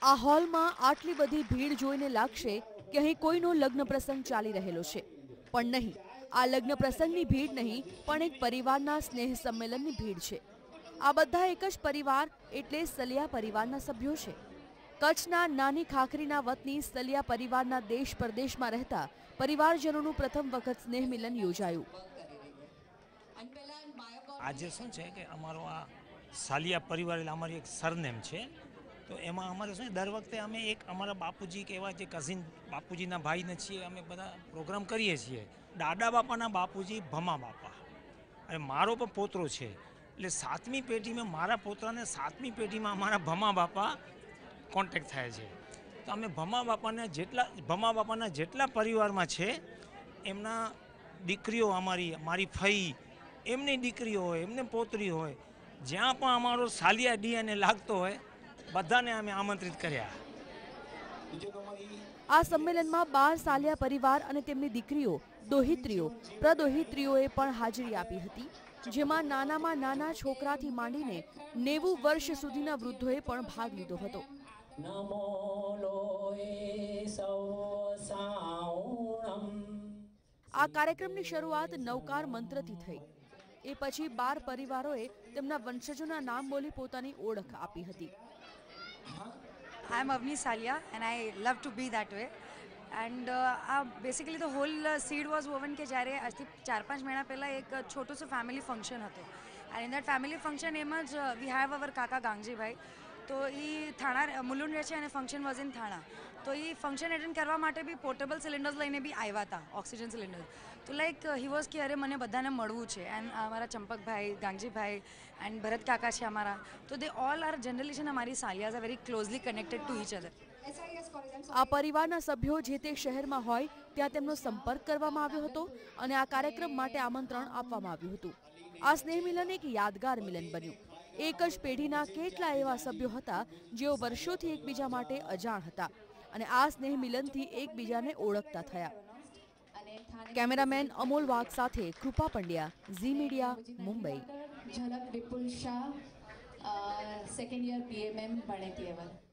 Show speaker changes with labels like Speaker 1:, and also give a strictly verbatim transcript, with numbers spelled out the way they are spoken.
Speaker 1: આ હોલમાં આટલી બધી ભીડ જોઈને લાગશે કે અહીં કોઈનો લગ્ન પ્રસંગ ચાલી રહેલો છે, પણ નહીં. આ લગ્ન પ્રસંગની ભીડ નહીં, પણ એક પરિવારના સ્નેહ સંમેલનની ભીડ છે. આ બધા એક જ પરિવાર એટલે સલિયા પરિવારના સભ્યો છે. કચ્છના નાની ખાખરીના વતની સલિયા પરિવારના દેશ પરદેશમાં રહેતા પરિવારજનોનું પ્રથમ વખત સ્નેહ મિલન યોજાયું.
Speaker 2: આજે શું છે કે અમારો આ સાલિયા પરિવાર એટલે અમારી એક સરનેમ છે, તો એમાં અમારે શું દર વખતે અમે એક અમારા બાપુજી કે એવા જે કઝિન બાપુજીના ભાઈને છીએ, અમે બધા પ્રોગ્રામ કરીએ છીએ. દાદા બાપાના બાપુજી ભમા બાપા અને મારો પણ પોતરો છે, એટલે સાતમી પેઢીમાં મારા પોતરાને સાતમી પેઢીમાં અમારા ભમા બાપા કોન્ટેક્ટ થાય છે. તો અમે ભમા બાપાના જેટલા ભમા બાપાના જેટલા પરિવારમાં છે એમના દીકરીઓ, અમારી મારી ફઈ, એમની દીકરીઓ હોય, એમને પોતરી હોય, જ્યાં પણ અમારો સાલિયા ડીએનએ લાગતો હોય બધાને અમે આમંત્રિત કર્યા.
Speaker 1: આ સંમેલનમાં બાર સાલિયા પરિવાર અને તેમની દીકરીઓ, દોહિત્રીઓ, પ્રદોહિત્રીઓએ પણ હાજરી આપી હતી, જેમાં નાનામાં નાના છોકરાથી માંડીને નેવું વર્ષ સુધીના વૃદ્ધોએ પણ ભાગ લીધો હતો. આ કાર્યક્રમની શરૂઆત નવકાર મંત્રથી થઈ. એ પછી બાર પરિવારોએ તેમના વંશજોના નામ બોલી પોતાની ઓળખ આપી હતી.
Speaker 3: I am Avni Salia and I love to be that way. And uh, uh, basically the whole uh, seed was woven કે જ્યારે આજથી ચાર પાંચ મહિના પહેલાં એક છોટું સો ફેમિલી ફંક્શન હતો. And in that family function એમ જ uh, we have our કાકા ગાંગજીભાઈ, તો એ થાણા મુલુંડ રહે છે અને ફંક્શન વોઝ ઇન થાણા. તો એ ફંક્શન એટેન્ડ કરવા માટે બી પોર્ટેબલ સિલિન્ડર્સ લઈને બી આવ્યા હતા, ઓક્સિજન સિલિન્ડર. તો લાઈક હી વોઝ કે અરે મને બધાને મળવું છે. એન્ડ અમારા ચંપકભાઈ, ગાંગજીભાઈ એન્ડ ભરત કાકા છે અમારા. તો દે ઓલ આર જનરલી છે ને અમારી સાલિયાઝ are very closely connected to each other.
Speaker 1: આ પરિવારના સભ્યો જે તે શહેરમાં હોય ત્યાં તેમનો સંપર્ક કરવામાં આવ્યો હતો અને આ કાર્યક્રમ માટે આમંત્રણ આપવામાં આવ્યું હતું. આ સ્નેહ મિલન એક યાદગાર મિલન બન્યું. એક જ પેઢીના કેટલા એવા સભ્યો હતા જેઓ વર્ષોથી એકબીજા માટે અજાણ હતા અને આ સ્નેહ મિલનથી એકબીજાને ઓળખતા થયા. કેમેરામેન અમોલ વાઘ સાથે Kripa Pandya, Zee media, Mumbai.
Speaker 4: Jhalak Vipul Shah, second year BMM ભણેતી લેવલ.